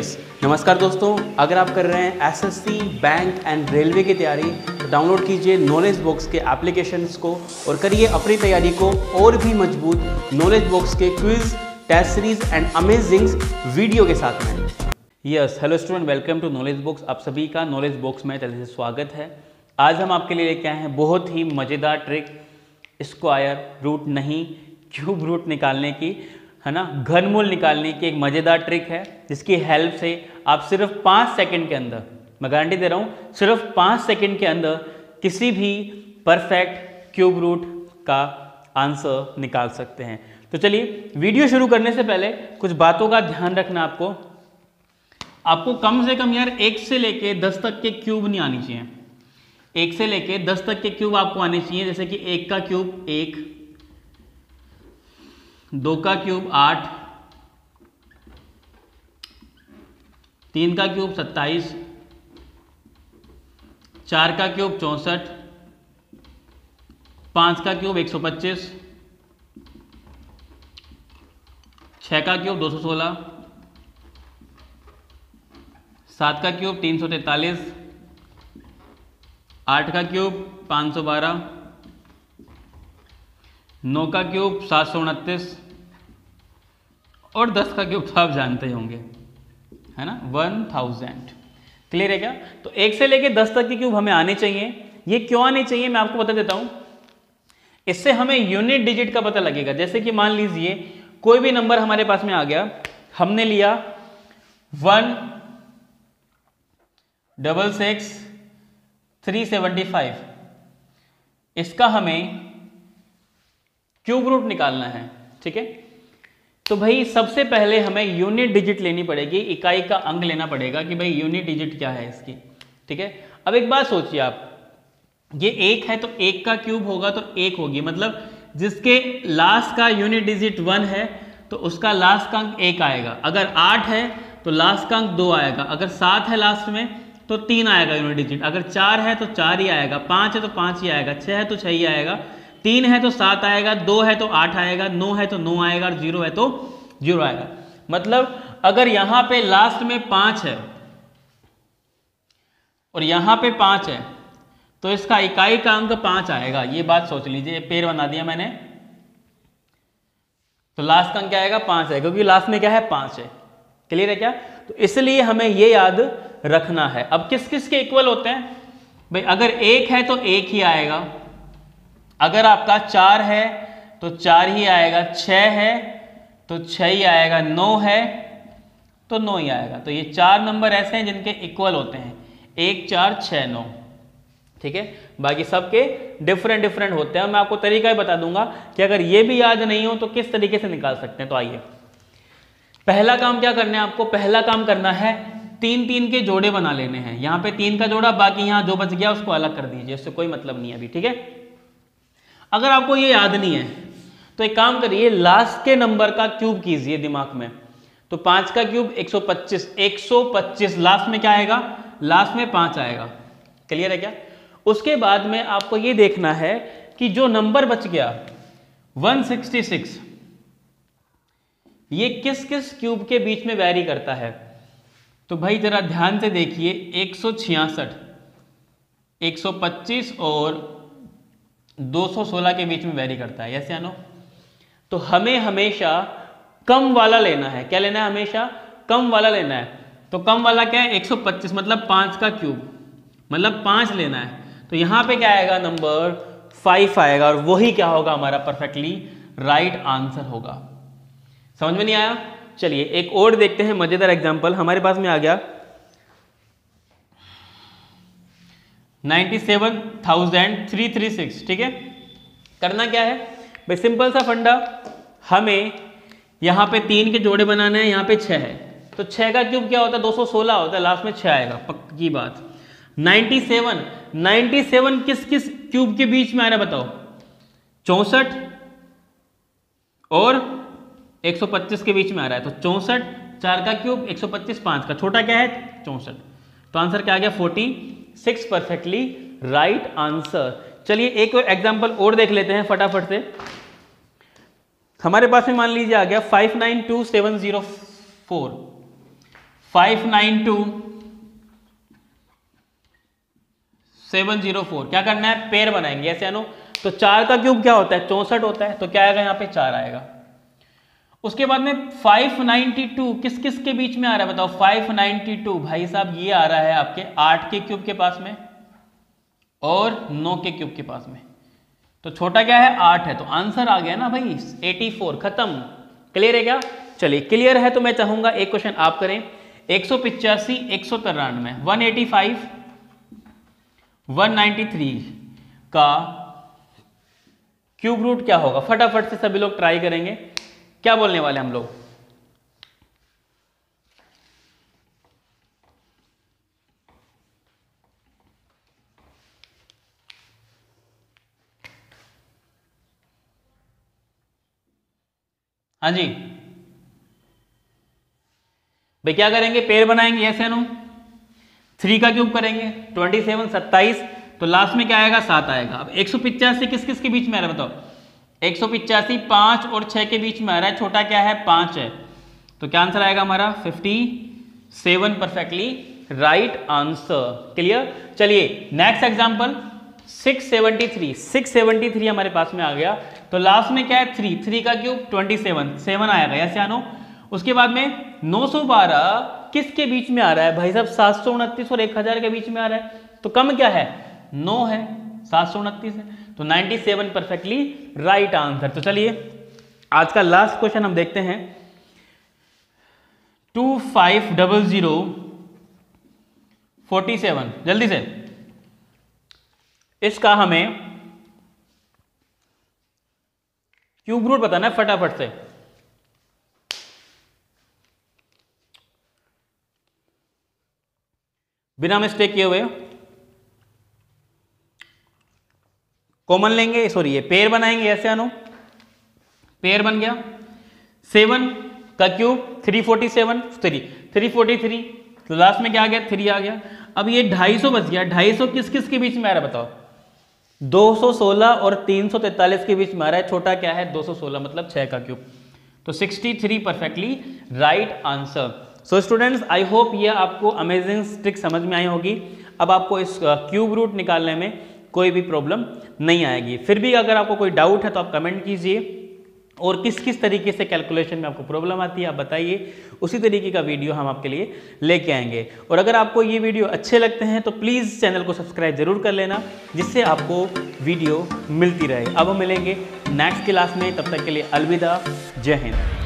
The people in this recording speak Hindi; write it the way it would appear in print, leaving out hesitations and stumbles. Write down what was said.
यस नमस्कार दोस्तों, अगर आप कर रहे हैं एसएससी, बैंक एंड रेलवे की तैयारी तो डाउनलोड कीजिए नॉलेज बॉक्स के एप्लीकेशंस को और करिए अपनी तैयारी को और भी मजबूत नॉलेज बॉक्स के quiz, test series and amazing video के साथ में। Yes hello student, welcome to knowledge box. आप सभी का नॉलेज बॉक्स में तरह से स्वागत है। आज हम आपके लिए लेके आए हैं बहुत ही मज़ेदार ट्रिक, स्क्वायर रूट नहीं क्यूब रूट निकालने की, है ना, घनमूल निकालने की एक मज़ेदार ट्रिक है जिसकी हेल्प से आप सिर्फ 5 सेकंड के अंदर, मैं गारंटी दे रहा हूँ, सिर्फ 5 सेकंड के अंदर किसी भी परफेक्ट क्यूब रूट का आंसर निकाल सकते हैं। तो चलिए, वीडियो शुरू करने से पहले कुछ बातों का ध्यान रखना। आपको कम से कम यार 1 से लेके 10 तक के क्यूब नहीं आनी चाहिए। 1 से लेके 10 तक के क्यूब आपको आने चाहिए, जैसे कि 1 का क्यूब 1, 2 का क्यूब 8, 3 का क्यूब 27, 4 का क्यूब 64, 5 का क्यूब 125, 6 का क्यूब 216, 7 का क्यूब 343, 8 का क्यूब 512, 9 का क्यूब 729 और 10 का क्यूब तो आप जानते ही होंगे, है ना, 1000। क्लियर है क्या? तो 1 से लेके 10 तक के क्यूब हमें आने चाहिए। ये क्यों आने चाहिए मैं आपको बता देता हूं। इससे हमें यूनिट डिजिट का पता लगेगा। जैसे कि मान लीजिए कोई भी नंबर हमारे पास में आ गया, हमने लिया 166,375, इसका हमें क्यूब रूट निकालना है। ठीक है, तो भाई सबसे पहले हमें यूनिट डिजिट लेनी पड़ेगी, इकाई का अंक लेना पड़ेगा कि भाई यूनिट डिजिट क्या है इसकी। ठीक है, अब एक बात सोचिए आप, ये 1 है तो 1 का क्यूब होगा तो 1 होगी, मतलब जिसके लास्ट का यूनिट डिजिट 1 है तो उसका लास्ट का अंक 1 आएगा। अगर 8 है तो लास्ट का अंक 2 आएगा। अगर 7 है लास्ट में तो 3 आएगा यूनिट डिजिट। अगर 4 है तो 4 ही आएगा, 5 है तो 5 ही आएगा, 6 है तो 6 ही आएगा, 3 है तो 7 आएगा, 2 है तो 8 आएगा, 9 है तो 9 आएगा और 0 है तो 0 आएगा। मतलब अगर यहां पे लास्ट में 5 है और यहां पे 5 है तो इसका इकाई का अंक 5 आएगा। ये बात सोच लीजिए, पेड़ बना दिया मैंने, तो लास्ट का अंक क्या आएगा? 5 है, क्योंकि लास्ट में क्या है? 5 है। क्लियर है क्या? तो इसलिए हमें ये याद रखना है। अब किस किस के इक्वल होते हैं भाई? अगर 1 है तो 1 ही आएगा, अगर आपका 4 है तो 4 ही आएगा, 6 है तो 6 ही आएगा, 9 है तो 9 ही आएगा। तो ये 4 नंबर ऐसे हैं जिनके इक्वल होते हैं, 1 4 6 9। ठीक है, बाकी सबके डिफरेंट डिफरेंट होते हैं। मैं आपको तरीका ही बता दूंगा कि अगर ये भी याद नहीं हो तो किस तरीके से निकाल सकते हैं। तो आइए, पहला काम क्या करना है आपको? पहला काम करना है 3 3 के जोड़े बना लेने हैं। यहाँ पे 3 का जोड़ा, बाकी यहाँ जो बच गया उसको अलग कर दीजिए, उससे कोई मतलब नहीं है अभी। ठीक है, अगर आपको ये याद नहीं है तो एक काम करिए, लास्ट के नंबर का क्यूब कीजिए दिमाग में। तो 5 का क्यूब 125, 125 लास्ट में क्या आएगा? लास्ट में 5 आएगा। क्लियर है क्या? उसके बाद में आपको ये देखना है कि जो नंबर बच गया 166, ये किस किस क्यूब के बीच में वैरी करता है। तो भाई जरा ध्यान से देखिए, 166, 125 और 216 के बीच में वैरी करता है, यस या नो? तो हमें हमेशा कम वाला लेना है। क्या लेना है? हमेशा कम वाला लेना है। तो कम वाला क्या है? 125, मतलब 5 का क्यूब, मतलब 5 लेना है। तो यहां पे क्या आएगा? नंबर 5 आएगा, और वही क्या होगा? हमारा परफेक्टली राइट आंसर होगा। समझ में नहीं आया? चलिए एक और देखते हैं मजेदार एग्जांपल। हमारे पास में आ गया 97,336। ठीक है, करना क्या है भाई? सिंपल सा फंडा, हमें यहां पे 3 के जोड़े बनाने हैं, यहां पे 6 है तो 6 का क्यूब क्या होता है? 216 होता है, लास्ट में 6 आएगा, पक्की बात। 97 किस किस क्यूब के बीच में आ रहा है बताओ? 64 और 125 के बीच में आ रहा है। तो 64, 4 का क्यूब 125, 5 का छोटा क्या है? 64। तो आंसर क्या आ गया? 46, परफेक्टली राइट आंसर। चलिए एक एग्जांपल और देख लेते हैं फटाफट से। हमारे पास में मान लीजिए आ गया 592704 592,704 क्या करना है, पेयर बनाएंगे ऐसे अनु। तो 4 का क्यूब क्या होता है, 64 होता है, तो क्या आएगा यहाँ पे 4 आएगा। उसके बाद में 592 किस किस के बीच में आ रहा है बताओ, 592 भाई साहब ये आ रहा है आपके 8 के क्यूब के पास में और 9 के क्यूब के पास में। तो छोटा क्या है 8 है, तो आंसर आ गया ना भाई 84, खत्म। क्लियर है क्या? चलिए क्लियर है तो मैं चाहूंगा एक क्वेश्चन आप करें। 185 193 185 193 का क्यूब रूट क्या होगा, फटाफट से सभी लोग ट्राई करेंगे। क्या बोलने वाले हम लोग, हाँ जी भाई क्या करेंगे, पेयर बनाएंगे ऐसे नो, 3 का क्यूब करेंगे 27 27, तो लास्ट में क्या आएगा 7 आएगा। अब 185 किस किस के बीच में आ रहा है बताओ, 185 5 और 6 के बीच में आ रहा है, छोटा क्या है 5 है, तो क्या आंसर आएगा हमारा 57, परफेक्टली राइट आंसर। क्लियर। चलिए नेक्स्ट एग्जांपल 673 हमारे पास में आ गया, तो लास्ट में क्या है 3 का क्यूब 27 7 आएगा ऐसे आनो। उसके बाद में 912 किसके बीच में आ रहा है भाई साहब, 729 और 1000 के बीच में आ रहा है, तो कम क्या है 9 है, 729 है, तो 97 परफेक्टली राइट आंसर। तो चलिए आज का लास्ट क्वेश्चन हम देखते हैं। 250047 जल्दी से, इसका हमें क्यूब रूट बताना है फटाफट से। बिना मिस्टेक किए हुए कॉमन लेंगे, सॉरी ये पेयर बनाएंगे ऐसे आनो, पेयर बन गया 7 का क्यूब 347 343, तो लास्ट में क्या आ गया 3 आ गया। अब ये 250 बच गया, 250 किस किस के बीच में आ रहा है बताओ, 216 और 343 के बीच में आ रहा है, छोटा क्या है 216 मतलब 6 का क्यूब, तो 63 perfectly right answer. So students I hope ये आपको अमेजिंग ट्रिक समझ में आई होगी। अब आपको इस क्यूब रूट निकालने में कोई भी प्रॉब्लम नहीं आएगी। फिर भी अगर आपको कोई डाउट है तो आप कमेंट कीजिए, और किस किस तरीके से कैलकुलेशन में आपको प्रॉब्लम आती है आप बताइए, उसी तरीके का वीडियो हम आपके लिए लेके आएंगे। और अगर आपको ये वीडियो अच्छे लगते हैं तो प्लीज़ चैनल को सब्सक्राइब जरूर कर लेना, जिससे आपको वीडियो मिलती रहे। अब हम मिलेंगे नेक्स्ट क्लास में, तब तक के लिए अलविदा, जय हिंद।